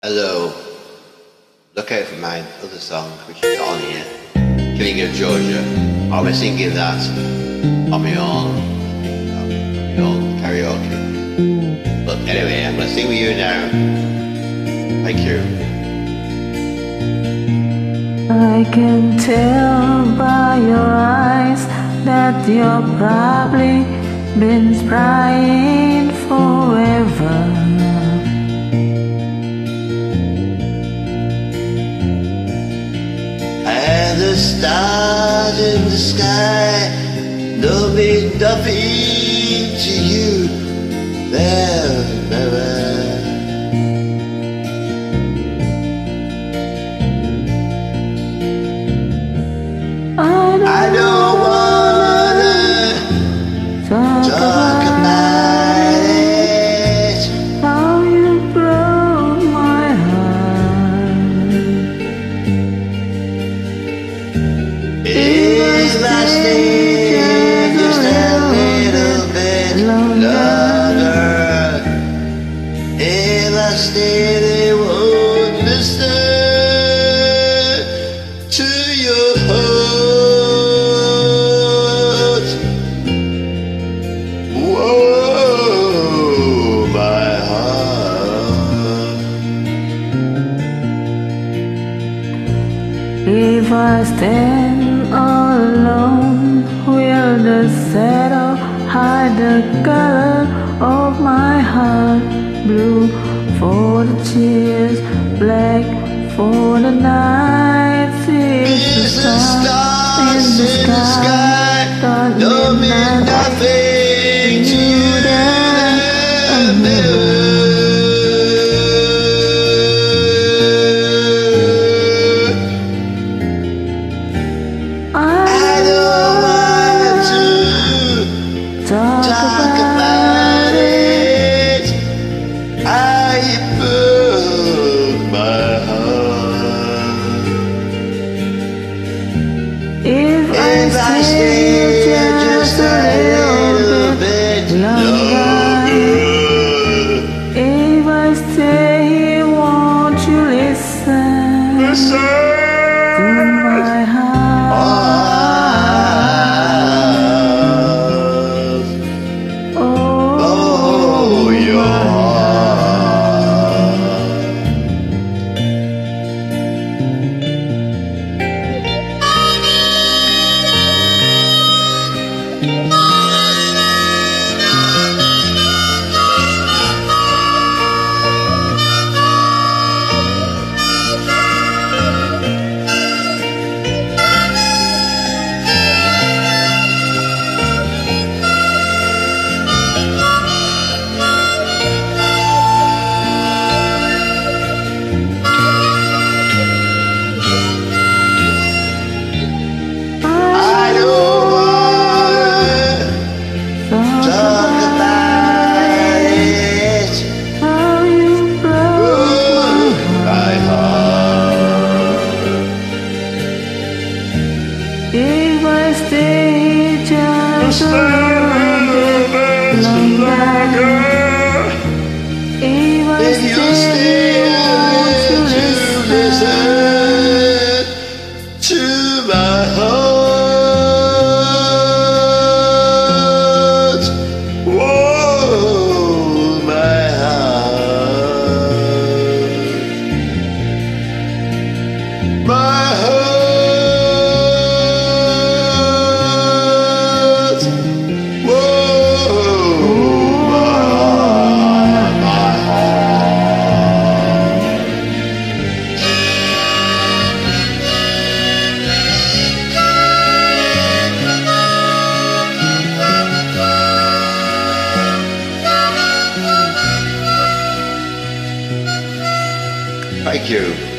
Hello, look out for my other song, which is on here, King of Georgia. I'll be singing that on my own karaoke. But anyway, I'm going to sing with you now. Thank you. I can tell by your eyes that you're probably been crying forever. And the stars in the sky don't mean nothing to you. Never. I don't wanna talk about it. How you broke my heart. If I stay just a little bit longer, if I stay, they won't listen to your heart. Whoa, my heart. If I stand alone, will the shadow hide the color of my heart? Blue for the tears, black for the night. Is the stars in the sky don't mean nothing to you? I don't want to talk about it. I broke my heart. If I stay just a little bit longer, if I stay, won't you listen to my heart? Oh, your heart. If I stay just a little bit longer, if I stay, won't you listen to my heart? Whoa, my heart. My heart. Thank you.